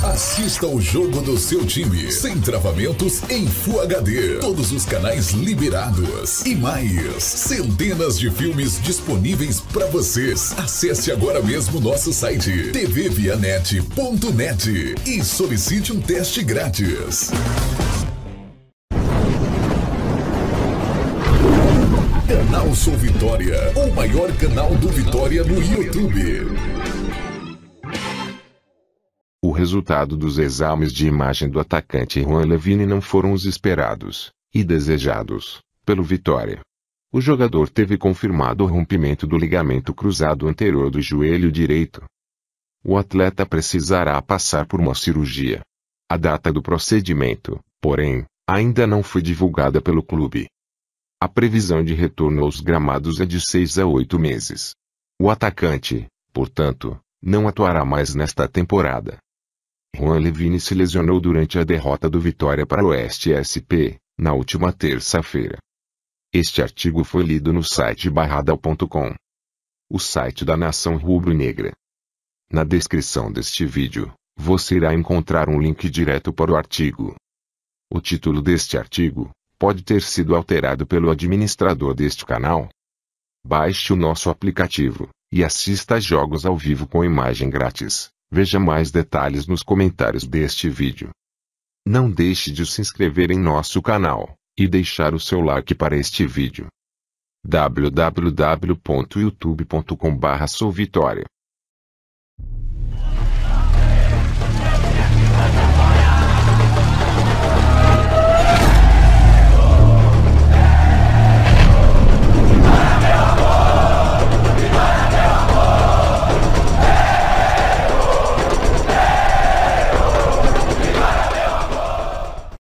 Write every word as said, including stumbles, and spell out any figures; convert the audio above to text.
Assista o jogo do seu time, sem travamentos, em Full H D. Todos os canais liberados. E mais, centenas de filmes disponíveis para vocês. Acesse agora mesmo nosso site t v vianet ponto net e solicite um teste grátis. Canal Sou Vitória, o maior canal do Vitória no YouTube. O resultado dos exames de imagem do atacante Juan Levine não foram os esperados e desejados pelo Vitória. O jogador teve confirmado o rompimento do ligamento cruzado anterior do joelho direito. O atleta precisará passar por uma cirurgia. A data do procedimento, porém, ainda não foi divulgada pelo clube. A previsão de retorno aos gramados é de seis a oito meses. O atacante, portanto, não atuará mais nesta temporada. Juan Levine se lesionou durante a derrota do Vitória para o Oeste S P, na última terça-feira. Este artigo foi lido no site barradão ponto com, o site da Nação Rubro-Negra. Na descrição deste vídeo, você irá encontrar um link direto para o artigo. O título deste artigo pode ter sido alterado pelo administrador deste canal. Baixe o nosso aplicativo e assista a jogos ao vivo com imagem grátis. Veja mais detalhes nos comentários deste vídeo. Não deixe de se inscrever em nosso canal e deixar o seu like para este vídeo. w w w ponto youtube ponto com barra sou vitória